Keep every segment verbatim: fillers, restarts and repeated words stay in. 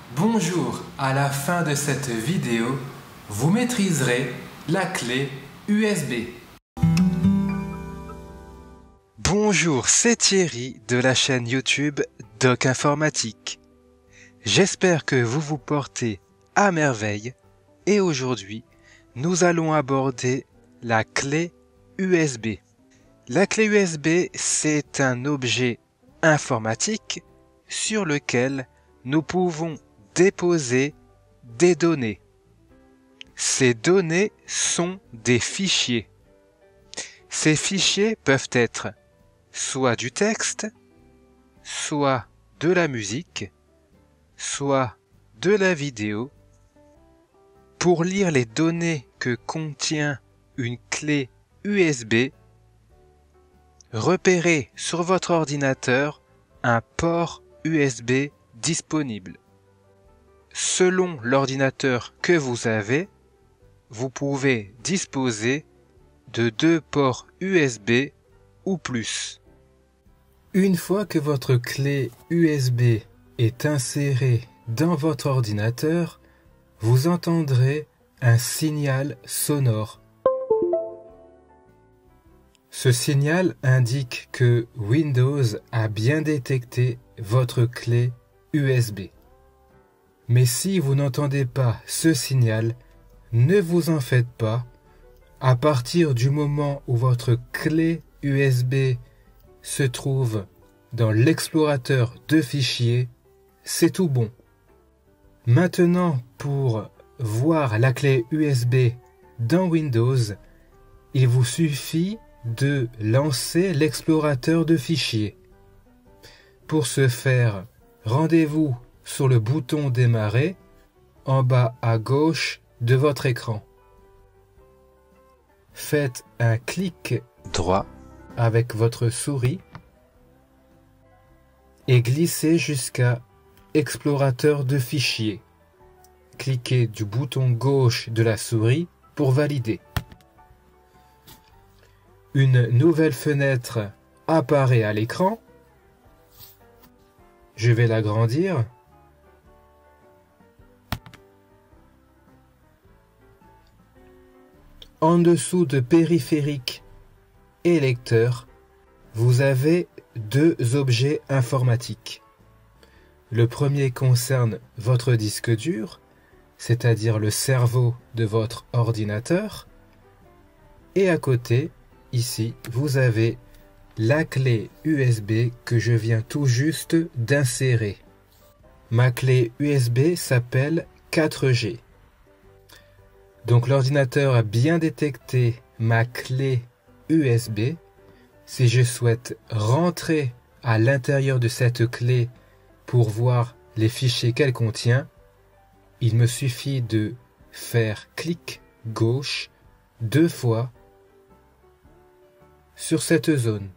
Bonjour, à la fin de cette vidéo, vous maîtriserez la clé U S B. Bonjour, c'est Thierry de la chaîne YouTube Doc Informatique. J'espère que vous vous portez à merveille et aujourd'hui, nous allons aborder la clé U S B. La clé U S B, c'est un objet informatique sur lequel nous pouvons déposer des données. Ces données sont des fichiers. Ces fichiers peuvent être soit du texte, soit de la musique, soit de la vidéo. Pour lire les données que contient une clé U S B, repérez sur votre ordinateur un port U S B disponible. Selon l'ordinateur que vous avez, vous pouvez disposer de deux ports U S B ou plus. Une fois que votre clé U S B est insérée dans votre ordinateur, vous entendrez un signal sonore. Ce signal indique que Windows a bien détecté votre clé U S B. Mais si vous n'entendez pas ce signal, ne vous en faites pas. À partir du moment où votre clé U S B se trouve dans l'explorateur de fichiers, c'est tout bon. Maintenant, pour voir la clé U S B dans Windows, il vous suffit de lancer l'explorateur de fichiers. Pour ce faire, rendez-vous sur le bouton démarrer en bas à gauche de votre écran. Faites un clic droit avec votre souris et glissez jusqu'à explorateur de fichiers. Cliquez du bouton gauche de la souris pour valider. Une nouvelle fenêtre apparaît à l'écran. Je vais l'agrandir. En dessous de périphérique et lecteur, vous avez deux objets informatiques. Le premier concerne votre disque dur, c'est-à-dire le cerveau de votre ordinateur. Et à côté, ici, vous avez la clé U S B que je viens tout juste d'insérer. Ma clé U S B s'appelle quatre G. Donc l'ordinateur a bien détecté ma clé U S B. Si je souhaite rentrer à l'intérieur de cette clé pour voir les fichiers qu'elle contient, il me suffit de faire clic gauche deux fois sur cette zone.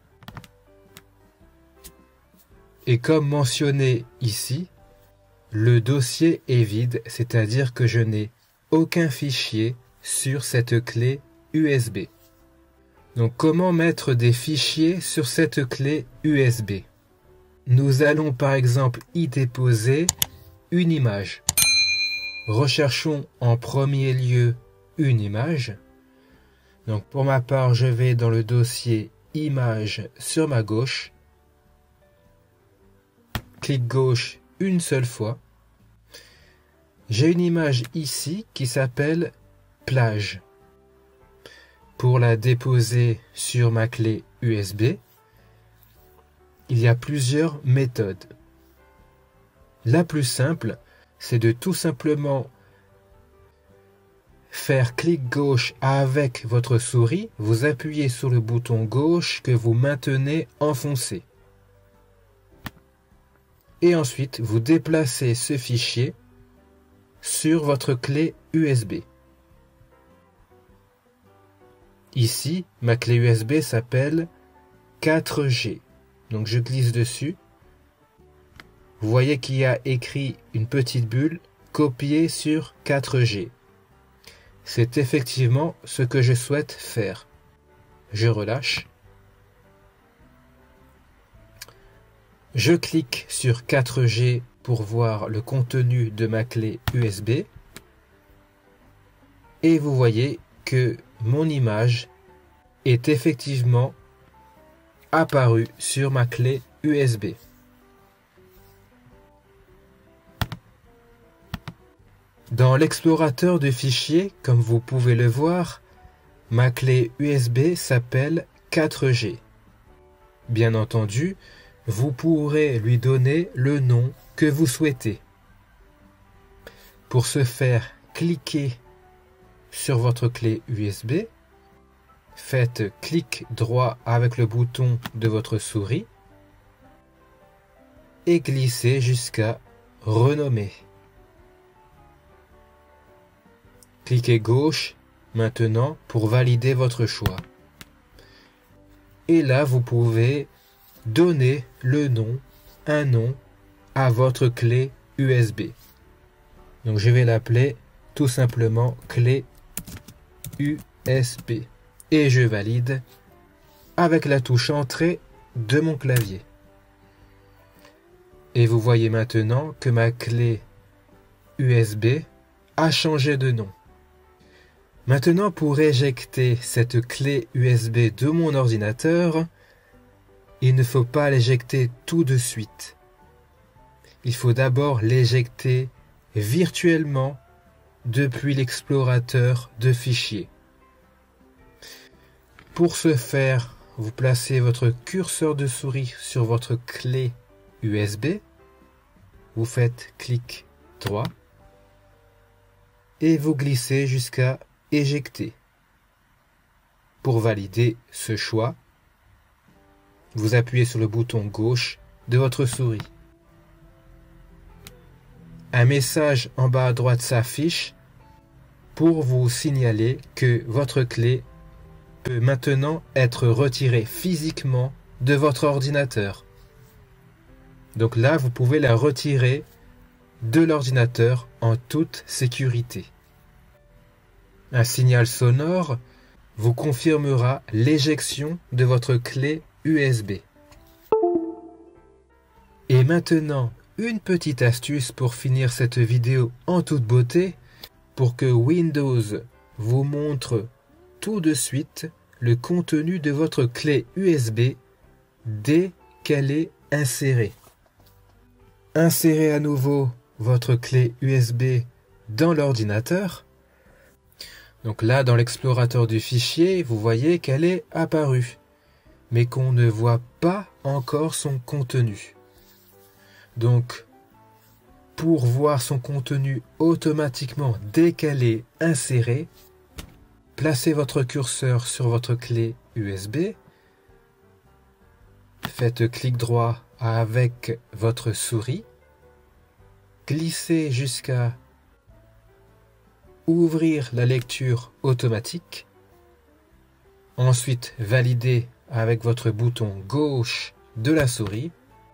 Et comme mentionné ici, le dossier est vide, c'est-à-dire que je n'ai aucun fichier sur cette clé U S B. Donc comment mettre des fichiers sur cette clé U S B? Nous allons par exemple y déposer une image. Recherchons en premier lieu une image. Donc pour ma part, je vais dans le dossier Images sur ma gauche. Clic gauche une seule fois. J'ai une image ici qui s'appelle plage. Pour la déposer sur ma clé U S B, il y a plusieurs méthodes. La plus simple, c'est de tout simplement faire clic gauche avec votre souris, vous appuyez sur le bouton gauche que vous maintenez enfoncé. Et ensuite, vous déplacez ce fichier sur votre clé U S B. Ici, ma clé U S B s'appelle quatre G. Donc je glisse dessus. Vous voyez qu'il y a écrit une petite bulle copier sur quatre G. C'est effectivement ce que je souhaite faire. Je relâche. Je clique sur quatre G pour voir le contenu de ma clé U S B. Et vous voyez que mon image est effectivement apparue sur ma clé U S B. Dans l'explorateur de fichiers, comme vous pouvez le voir, ma clé U S B s'appelle quatre G. Bien entendu, vous pourrez lui donner le nom que vous souhaitez. Pour ce faire, cliquez sur votre clé U S B, faites clic droit avec le bouton de votre souris et glissez jusqu'à renommer. Cliquez gauche maintenant pour valider votre choix. Et là, vous pouvez donner le nom, un nom à votre clé U S B. Donc je vais l'appeler tout simplement clé U S B. Et je valide avec la touche entrée de mon clavier. Et vous voyez maintenant que ma clé U S B a changé de nom. Maintenant, pour éjecter cette clé U S B de mon ordinateur, il ne faut pas l'éjecter tout de suite. Il faut d'abord l'éjecter virtuellement depuis l'explorateur de fichiers. Pour ce faire, vous placez votre curseur de souris sur votre clé U S B, vous faites clic droit et vous glissez jusqu'à éjecter. Pour valider ce choix, vous appuyez sur le bouton gauche de votre souris. Un message en bas à droite s'affiche pour vous signaler que votre clé peut maintenant être retirée physiquement de votre ordinateur. Donc là, vous pouvez la retirer de l'ordinateur en toute sécurité. Un signal sonore vous confirmera l'éjection de votre clé U S B. Et maintenant, une petite astuce pour finir cette vidéo en toute beauté, pour que Windows vous montre tout de suite le contenu de votre clé U S B dès qu'elle est insérée. Insérez à nouveau votre clé U S B dans l'ordinateur. Donc là, dans l'explorateur du fichier, vous voyez qu'elle est apparue, mais qu'on ne voit pas encore son contenu. Donc, pour voir son contenu automatiquement dès qu'elle est insérée, placez votre curseur sur votre clé U S B, faites clic droit avec votre souris, glissez jusqu'à ouvrir la lecture automatique, ensuite validez avec votre bouton gauche de la souris,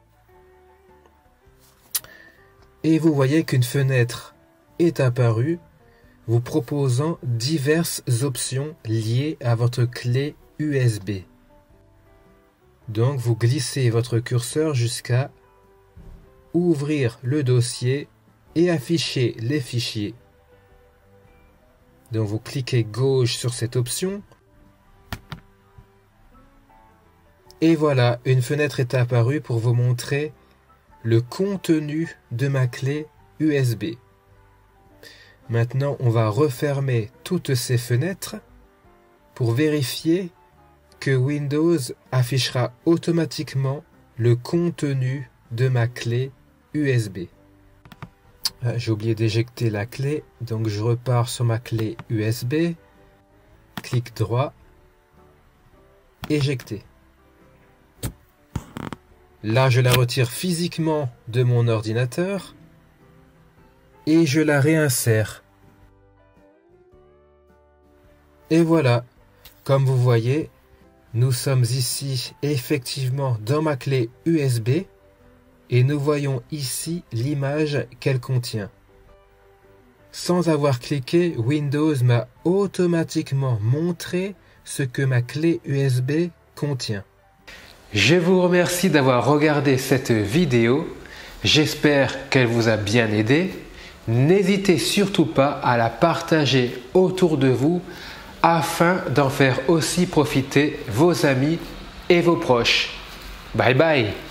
et vous voyez qu'une fenêtre est apparue vous proposant diverses options liées à votre clé U S B. Donc vous glissez votre curseur jusqu'à ouvrir le dossier et afficher les fichiers. Donc vous cliquez gauche sur cette option. Et voilà, une fenêtre est apparue pour vous montrer le contenu de ma clé U S B. Maintenant, on va refermer toutes ces fenêtres pour vérifier que Windows affichera automatiquement le contenu de ma clé U S B. Ah, j'ai oublié d'éjecter la clé, donc je repars sur ma clé U S B, clic droit, éjecter. Là, je la retire physiquement de mon ordinateur et je la réinsère. Et voilà, comme vous voyez, nous sommes ici effectivement dans ma clé U S B et nous voyons ici l'image qu'elle contient. Sans avoir cliqué, Windows m'a automatiquement montré ce que ma clé U S B contient. Je vous remercie d'avoir regardé cette vidéo. J'espère qu'elle vous a bien aidé. N'hésitez surtout pas à la partager autour de vous afin d'en faire aussi profiter vos amis et vos proches. Bye bye!